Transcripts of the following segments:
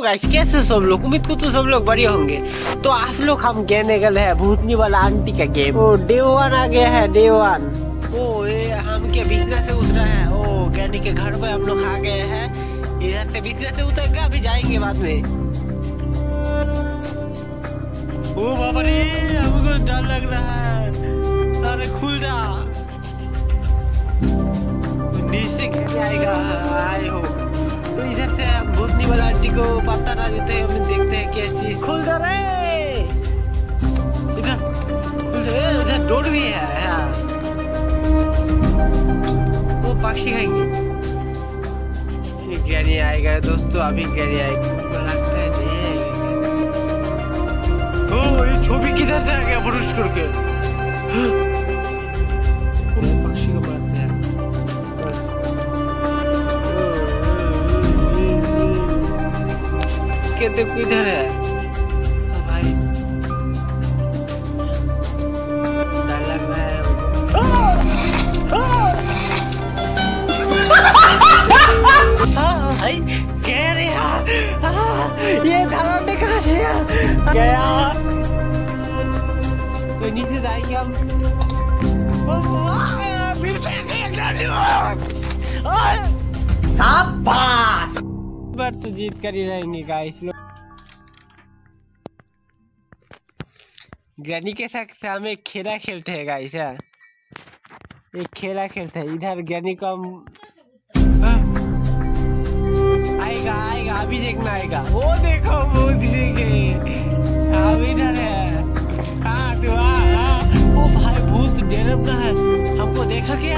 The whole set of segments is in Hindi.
गाइस कैसे सब लोग, उम्मीद को तो सब लोग बढ़िया होंगे। तो आज लोग हम कहने गए हैं भूतनी वाला आंटी का गेम। ओ डे 1 आ गया है, डे 1। ओ ये हम क्या बिजनेस से उतरा है। ओ ज्ञानी के घर पे हम लोग आ गए हैं। इधर से बिजनेस से उतर के अभी जाएंगे बाद में। ओ बाबा रे हमको डर लग रहा है। अरे खुल जा, नीचे कैसे आएगा। आए हो तो इधर से हम भूतनी वाला आंटी को पता ना देते हैं, हम देखते हैं क्या चीज। खुल जा रे, इधर खुल जा। इधर डोर भी है। वो पक्षी खाएंगे। ज्ञानी आएगा दोस्तों, अभी ज्ञानी आएगा। लगता है नहीं आएगा। ओ ये छवि किधर से आ गया ब्रुश करके। पक्षी को मारते हैं। कहते किधर है भाई, डर लग रहा है। कह रहे ये धराटे कहाँ से गया। तो नीचे जाएंगे हम। शाबाश, बार तो जीत कर ही रहेंगे गाइस लोग। ग्रैनी के साथ हम एक खेला खेलते हैं गाइस। एक खेला खेलते हैं। इधर ग्रैनी को हम आएगा आएगा, अभी देखना आएगा। वो देखो वो देखे अब इधर है। तू ओ भाई भूत डेरम का है। हमको देखा क्या?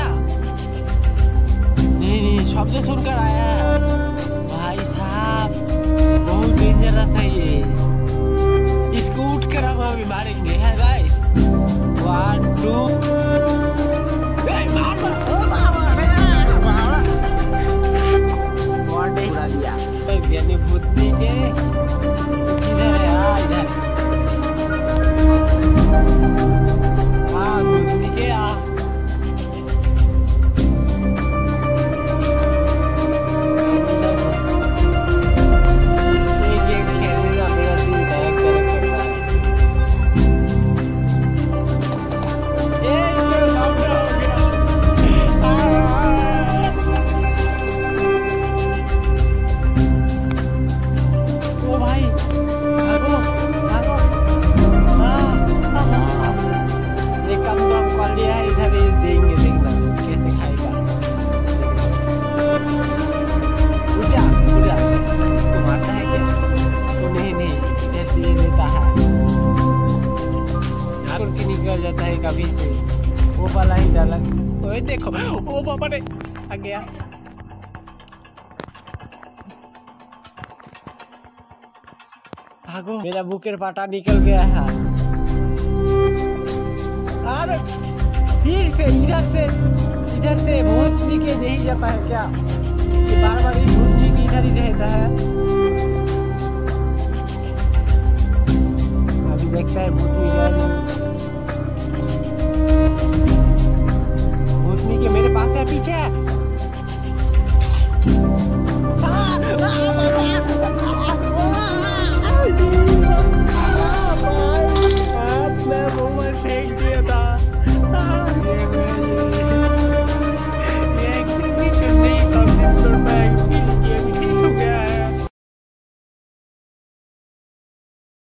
नहीं शब्द सुनकर आया है। भाई साहब बहुत डेंजरस है ये। इसको उठ कर हम अभी मारेंगे है गाइस। 1 2 यानी भूतनी के किधर है? इधर भूतनी के खेलने का मेरा दिल दरक दरक करता है। जाता है कभी से वो वाला ही डाला। ओए देखो ओ बाबा रे आ गया। भागो, मेरा बुकेर पाटा निकल गया है। अरे फिर से इधर से भूतनी के नहीं जाता है क्या? ये बार बार भूतनी के इधर ही रहता है।